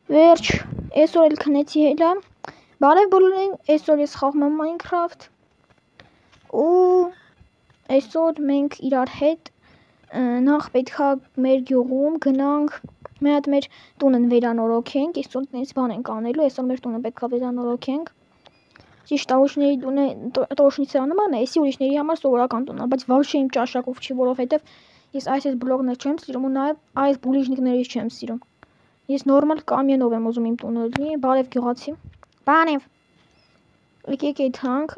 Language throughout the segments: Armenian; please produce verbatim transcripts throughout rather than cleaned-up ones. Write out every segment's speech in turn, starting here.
Վերջ, այսօր էլ քնեցի հելա, բարև բոլորին, այսօր ես խաղում եմ Minecraft ու այսօր մենք իրար հետ նախ պետքա մեր գյուղում գնանք մի հատ մեր տունն վերանորոգենք, այսօր տենց բան ենք անելու, այսօր մեր տունը պետքա վերանորոգենք Ճիշտ ուրիշների տունը տոշնիցրա նման է, էսի ուրիշների համար սովորական տուն է, բայց վարշե իմ ճաշակով չի, որովհետև ես այս այս բլոկներ չեմ սիրում ու նաև այս բուլիժնիկներից չեմ սիրում Ես նորմալ կամենով եմ ուզում իմ տունը լինի, բարև գյուղացի, բարև, եկեք այդ հանք,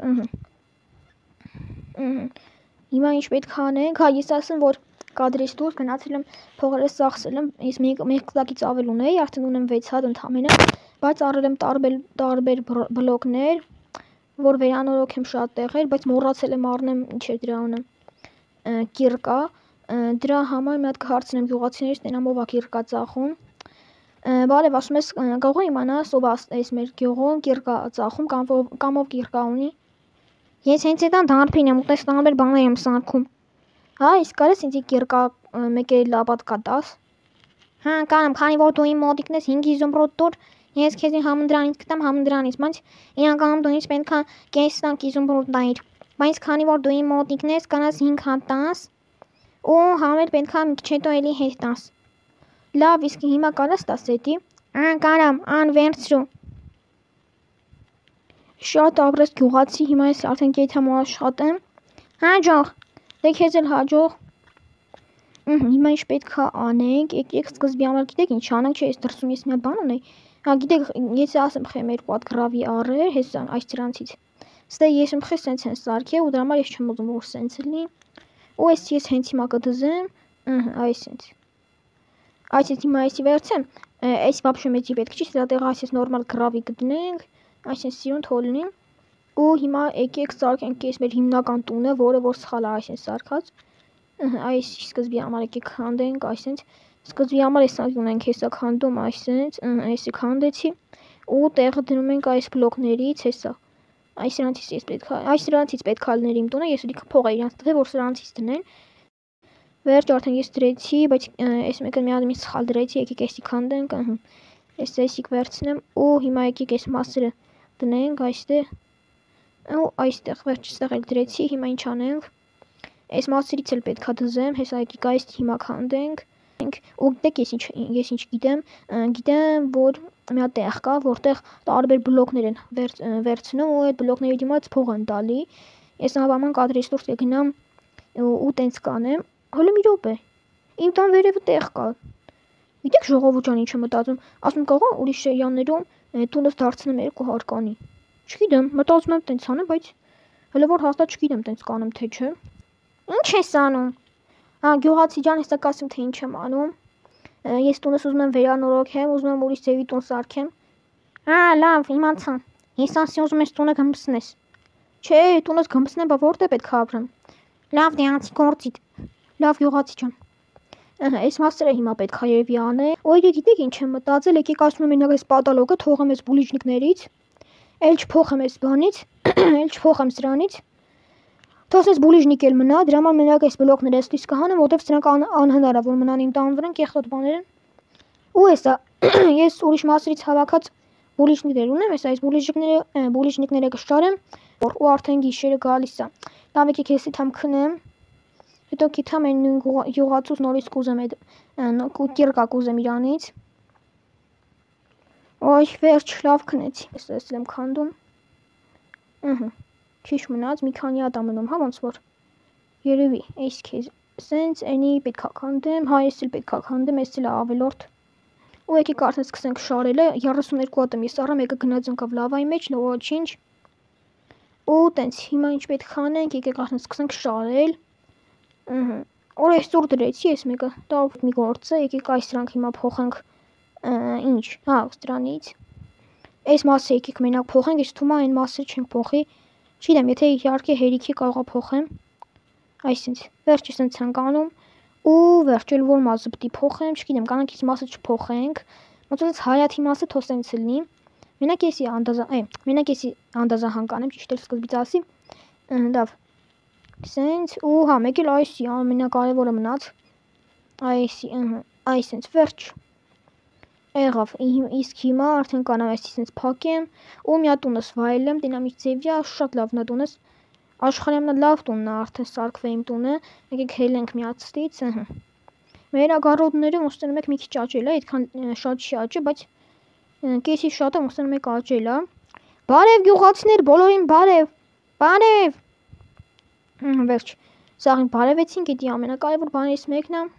հիմա ինչ պետք է անենք, հա ես ասեմ, որ կադրից դուրս գնացել եմ փողերը սախսել եմ, ես մեկ կլակից ավել ունեի, արդեն ունեմ վեց հատ ընդամենը, բայց առել եմ տարբեր բլոկներ, որ վերանորոգեմ շատ տեղեր, բայց մոռացել եմ առնեմ ինչ էր դրա անեմ, կիրկա, դրա համար մի հատ կհարցնեմ գյուղացիներից, տենամ ով է կիրկա ծախում Բարև, ասում ես կարող եմ իմանալ ով է մեր գյուղում կիրկա ծախում կամ ով կիրկա ունի Ես հենց էտան դարբին եմ ուտես տարբեր բաներ եմ սարքում Հա, իսկ կարես ինձ կիրկա մեկ էլ լապատկա տաս Հա, կարամ, քանի որ դու իմ մոտիկն ես հինգ իզումրուտ տուր ես քեզ համընդրանից կտամ համընդրանից բայց իրականում դու ինձ պետք է կես տանք իզումրուտ տայիր բայց քանի որ դու իմ մոտիկն ես կանաս հինգ հատ տաս ու համել պետք է մի քիչ հետո էլի հետ տաս Լավ, իսկ հիմա կարաս տաս էտի, ան կարամ, ան վերցրու Շատ ապրես գյուղացի, հիմա ես արդեն կեթամ ու աշխատեմ Հաջող, դե քեզ էլ հաջող Հիմա ինչ պետք է անենք, եկեք սկզբի համար գիտեք ինչ անենք, չէ ես դրսում ես մի հատ բան ունեի Հա գիտեք, ես ասեմ խեմ երկու հատ գրավի առեր, հեսա այս դրանցից Ստե ես իմ խես սենց են սարքե ու դրա համար ես չեմ ուզում որ սենց լինի Ու ես ես հենց հիմա կդզեմ, այս սենց Այս ես հիմա այսի վերցեմ, այս վապշը մեծի պետք չի, սրա տեղ այս ես նորմալ գրավի կդնենք, այս ես սիրուն թոլնի ու հիմա եկեք սարքենք կես մեր հիմնական տունը, որը որ սխալ է այս ես սարքած այս սկզբի համար եկեք քանդենք, այսենց սկզբի համար ես ունենք հեսա քանդում, այսենց, այսի քանդեցի ու տեղը դնում ենք այս բլոկներից, հեսա այս սրանցից ես պետք է, այս սրանցից պետք է լիներ իմ տունը, ես ուտիքը փող է իրանց տվել, որ սրանցից դնեն Վերջ արդեն ես դրեցի, բայց այս մեկը մի հատ մի սխալ դրեցի, եկեք էսի քանդենք, ես էսիկ վերցնեմ ու հիմա եկեք այս մասերը դնենք այստեղ ու այստեղ վերջ ստեղ էլ դրեցի, հիմա ինչ անենք Այս մասերից էլ պետք է դզեմ, հեսա եկեք այս հիմա քանդենք ու գիտեք ես ինչ ես ինչ գիտեմ, գիտեմ որ մի հատ տեղ կա, որտեղ տարբեր բլոկներ են վերցնում ու այդ բլոկների դիմաց փող են տալի։ Ես հավաման կադրից դուրս կգնամ ու տենց կանեմ Հələ մի րոպե։ Իմ տան վերևը տեղ կա։ Գիտեք ժողովուրդ ջան ինչ եմ մտածում, ասում կարող եմ ուրիշ շերյաններում տունս դարձնեմ երկու հարկանի։ Չգիտեմ, մտածում եմ տենց անեմ, բայց հələ որ հաստատ չգիտեմ տենց կանեմ թե չէ։ Ինչ ես անում։ Հա գյուղացի ջան, հեսա կասեմ թե ինչ եմ անում։ Ես տունս ուզում եմ վերանորոգեմ, ուզում եմ ուրիշ ձևի տուն սարքեմ։ Հա, լավ, իմացա։ Ես ասի ուզում ես տունը գմբսնես։ Չէ, տունս գմբսնեմ, բա որտե պետք է ապրեմ։ Լավ, դե անցի գործիդ։ Լավ գյուղացի ջան։ Ահա, այս մասերը հիմա պետք է երևի անել։ Ոյ, գիտեք ինչ եմ մտածել, եկեք ասում եմ մենակ այս պատալոգը թողեմ այս բուլիժնիկներից։ Էլ չփոխեմ այս բանից, էլ չփոխեմ սրանից։ Թող այս բուլիժնիկ էլ մնա, դրա համար մենակ այս բլոկները էստիս կհանեմ, որտեվ սրանք անհնար է որ մնան իմ տան վրան կեղտոտ բաներ են։ Ու էսա, ես ուրիշ մասերից հավաքած բուլիժնիկներ ունեմ, էս այս բուլիժնիկները, բուլիժնիկները կշարեմ, ու արդեն գիշերը գալիս է։ Լավ եկեք հեսի թամ քնեմ։ Հետո կիթամ են նույն յուղացուց նորից կուզեմ այդ կիրկա կուզեմ իրանից Ոյ, վերջ, լավ քնեցի Ես ես եմ քանդում Ահա, քիչ մնաց, մի քանի հատ ամնում, հա ոնց որ Երևի, այս քեզ Սենց էնի պետք է քանդեմ, հա ես էլ պետք է քանդեմ, ես էլ ավելորդ Ու եկեք արդեն սկսենք շարելը, երեսուններկու հատ եմ ես առա, մեկը գնաց ընկավ լավայի մեջ, ոչինչ Ու տենց, հիմա ինչ պետք է անենք, եկեք արդեն սկսենք շարել Որ այսօր դրեցի ես մեկը, դա մի գործը, եկեք այս սրանք հիմա փոխենք ինչ, հա, սրանից Այս մասը եկեք մենակ փոխենք, ես թվում է այն մասը չենք փոխի Չգիտեմ, եթե իհարկե հերիքի կարող փոխեմ Այսինչ, վերջ ես ընց ենք անում ու վերջ էլ որ մասը պիտի փոխեմ, չգիտեմ, կանանք այս մասը չփոխենք Ոնց որ հայաթի մասը թող սենց լինի Մենակ եսի անդազա, այ, մենակ եսի անդազահան կանեմ, ճիշտ էլ սկզբից ասի Լավ Սենց ու հա մեկ էլ այսի ամենակարևորը մնաց այսի ըհը այսենց վերջ Եղավ, իսկ հիմա արդեն կանամ էսի սենց փակեմ ու մի հատ տունս վայելեմ, դինամիկ ձևյա, շատ լավն է տունս, աշխարհի ամենալավ տունն է արդեն սարքվե իմ տունը, եկեք հելենք միացտից, մեր ագարոտները ուսնում եք մի քիչ աճել է, այդքան շատ չի աճել, բայց կեսի շատ է ուսնում եք աճել է, բարև գյուղացիներ, բոլորին բարև, բարև, վերջ, սաղին բարևեցինք, էդի ամենակարևոր բաներից մեկն է,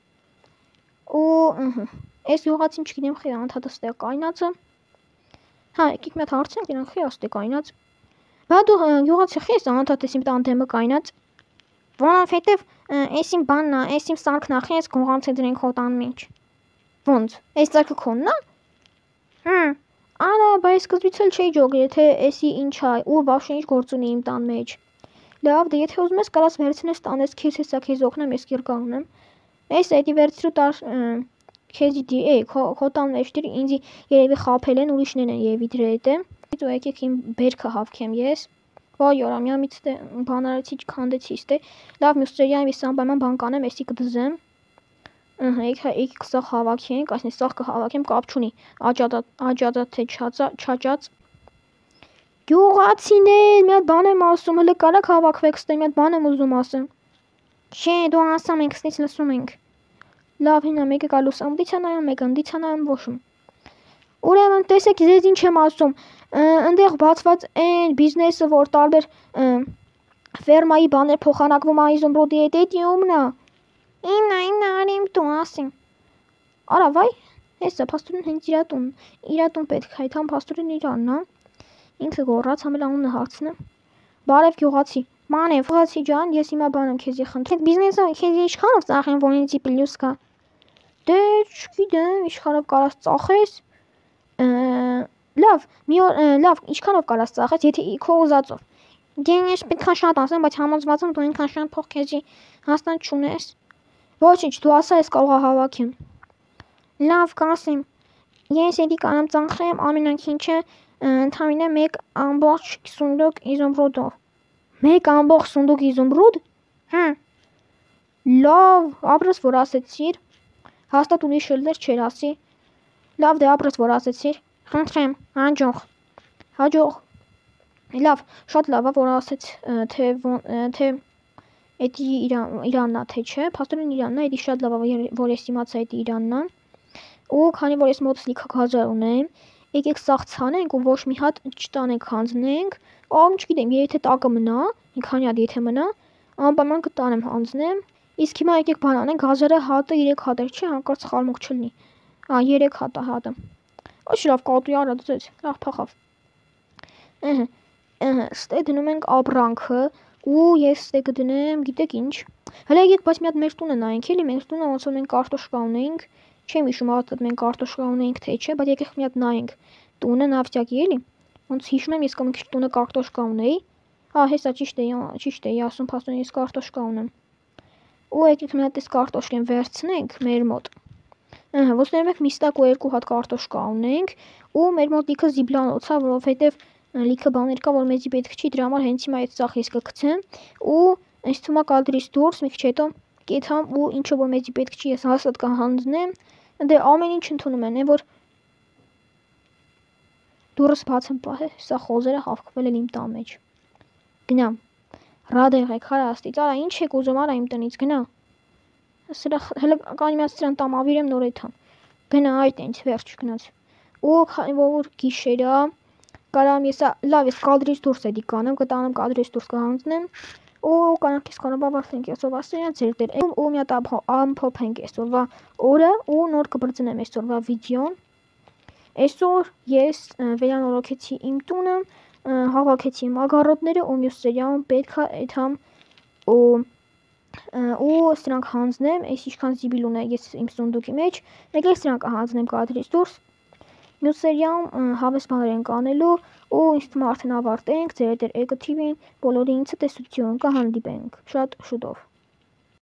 ու այս գյուղացին չգիտեմ խի անդհատս տեղ կայնածը, հա, եկեք մի հատ հարցնենք, դրանք խի աստե կայնած, բա դու գյուղացի խի ես անդհատես իմ տանդեմը կայնած, որովհետև այս իմ բանն է, այս իմ սարքն է, խի ես գողանց է դրենք հոտան մեջ, ոնց, այս սարքը քոնն է, հմ, արա, բա ես սկզբից էլ չէի ջոգել, եթե էսի ինչ է, ու վաշը ինչ գործ ունի իմ տան մեջ, լավ, դե եթե ուզում ես կարաս վերցնես տանես քեզ հեսա քեզ օգնեմ, ես կիր կանգնեմ, այս էդի վերցրու տար քեզի դի է, քո տան մեջ դիր ինձի երևի խափել են, ուրիշներն են երևի դրել է, ու եկեք իմ բերքը հավքեմ ես, վայ օր ամյամից դե բանարեցի չքանդեցի ստե, լավ մյուս սերիայում ես անպայման բան կանեմ, էսի կդզեմ, եկեք սա հավաքենք, այսինքն սա կհավաքեմ, կապ չունի, աճածա թե չաճած, գյուղացիներ, մի հատ բան եմ ասում, հələ կարաք հավաքվեք ստե, մի հատ բան եմ ուզում ասեմ, չէ, դու ասամ ենք, ստից լսում ենք, լավ հինա մեկը կալուս ընդիցա նայում, մեկը ընդիցա նայում ոշում, ուրեմն տեսեք ձեզ ինչ եմ ասում, ընդեղ բացված են բիզնեսը, որ տարբեր ֆերմայի բաներ փոխանակվում է իզոմրոդի հետ, էդի ումնա, իմնա, իմնա, արի իմ տուն, ասիմ, արա վայ, հեսա, պաստորին հենց իրատուն, իրատուն պետք է, այդհամ պաստորին իրանն է, ինքը գորած, համել անունը հարցնը, բարև գյուղացի, մանև, գյուղացի ջան, ես հիմա բան եմ քեզի խնդրել, այդ բիզնեսը քեզի իշխանով ծախեն, որ ինձի պլյուս կա, դե չգիտեմ, իշխանով կարաս ծախես, լավ, մի օր, լավ, ինչքանով կարաս ծախես, եթե քո ուզածով, դե ես պետքա շատ ասեմ, բայց համոզված եմ դու ինքան շատ փող քեզի հաստատ չունես, ոչինչ, դու ասա ես կարող է հավաքեմ, լավ, կասեմ, ես էդի կանամ ծախեմ ամենաքինչը ընդամենը մեկ ամբողջ սունդուկ իզոմրոդով, մեկ ամբողջ սունդուկ իզոմրոդ, հա, լավ, ապրես որ ասեցիր, հաստատ ուրիշ էլ չեր ասի, լավ դե ապրես որ ասեցիր, խնդրեմ, հաջող, հաջող, լավ, շատ լավ է որ ասեց, թե էդի իրանն է թե չէ, պաստորին իրանն է, էդի շատ լավ է որ ես իմացա էդի իրանն է, ու քանի որ ես մոտս լիքը գազար ունեմ, եկեք սաղ ցանենք ու ոչ մի հատ չտանենք հանձնենք, ամ չգիտեմ, եթե տակը մնա, մի քանի հատ եթե մնա, անպայման կտանեմ հանձնեմ, իսկ հիմա եկեք բան անենք, գազարը հատը երեք հատ էր, չի, հանկարծ սխալմուկ չլինի, ա երեք հատ է հատը, ոչ լավ կատուի արա դզեց, լավ փախավ, ըհը, ըհը, ստե դնում ենք ապրանքը, ու ես ստե կդնեմ, գիտեք ինչ, հələ եկեք բայց մի հատ մեր տունը նայենք, էլի մեր տունը ոնց որ մենք կարտոշկա ունեինք, չեմ հիշում հաստատ մենք կարտոշկա ունեինք թե չէ, բայց եկեք մի հատ նայենք տունը նավթյակի էլի, ոնց հիշում եմ ես կամ քիչ տունը կարտոշկա ունեի, հա հեսա ճիշտ է, ճիշտ է, ասում փաստորեն ես կարտոշկա ունեմ, ու եկեք մի հատ էս կարտոշկեն վերցնենք մեր մոտ, ըհը, ոսներում եք միստակ ու երկու հատ կարտոշկա ունենք, ու մեր մոտ լիքը զիբլանոց է, որովհետև լիքը բաներ կա, որ մեզի պետք չի, դրա համար հենց հիմա այդ ծախ ես կգցեմ, ու ինձ թվում է կադրից դուրս մի քիչ հետո կեթամ ու ինչը որ մեզի պետք չի, ես հաստատ կհանձնեմ, դե ամեն ինչ ընդունում են, որ դուրս բաց եմ պահել, սա խոզերը հավաքվել են իմ տան մեջ, գնամ, ռադ եղեք, հարա աստից, արա ինչ եք ուզում, արա իմ տնից, գնա, սրա հələ կանի միած սրան տամավիրեմ նոր էթամ, գնա այդ ինձ վերջ գնաց, ու քանի որ գիշեր է, կարամ ես լավ ես կադրից դուրս էդի կանեմ, կտանեմ կադրից դուրս կհանձնեմ, ու կանանք ես կանաբավարդենք այսօրվա սերիան ձեր դեր, ու մի հատ ամփոփենք այսօրվա օրը, ու նոր կբրձնեմ այսօրվա վիդեոն, այսօր ես վերանորոգեցի իմ տունը, հավաքեցի իմ ագարոտները, ու մյուս սերիայում պետք է այդհամ ու սրանք հանձնեմ, այս ինչքան զիբիլ ունե ես իմ սունդուկի մեջ, մեկ էլ սրանք հանձնեմ կադրից դուրս, մյուս սերիայում հավես բաներ ենք անելու, ու ինձ թվում է արդեն ավարտենք, ձեր դեր էգը թի վին, բոլորին ցտեսություն, կհանդիպենք շատ շուտով։